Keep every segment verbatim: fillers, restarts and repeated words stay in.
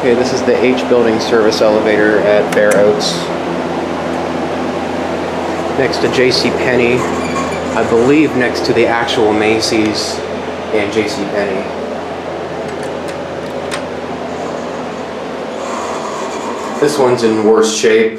Okay, this is the H building service elevator at Fair Oaks. Next to J C Penney. I believe next to the actual Macy's and J C Penney. This one's in worse shape.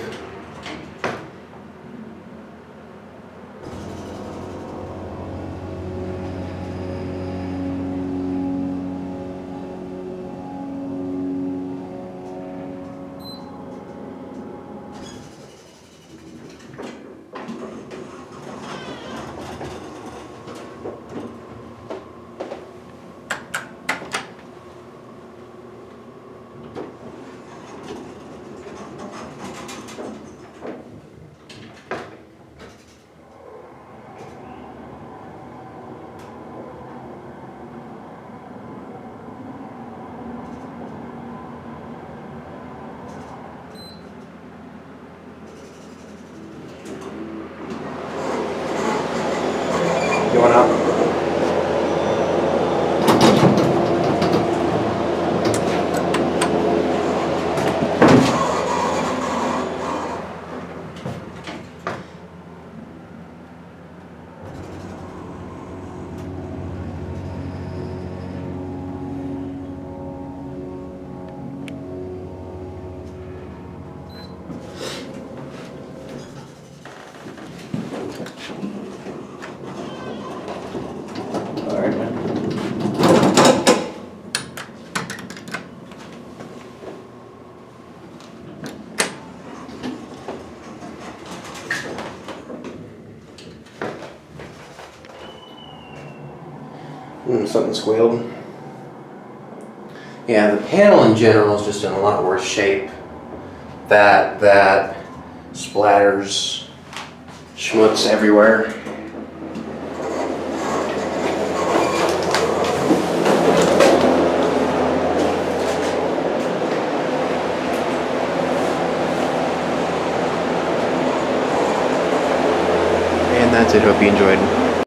Going up. Mm, something squealed. Yeah, the panel in general is just in a lot worse shape. That, that splatters schmutz everywhere. And that's it. Hope you enjoyed.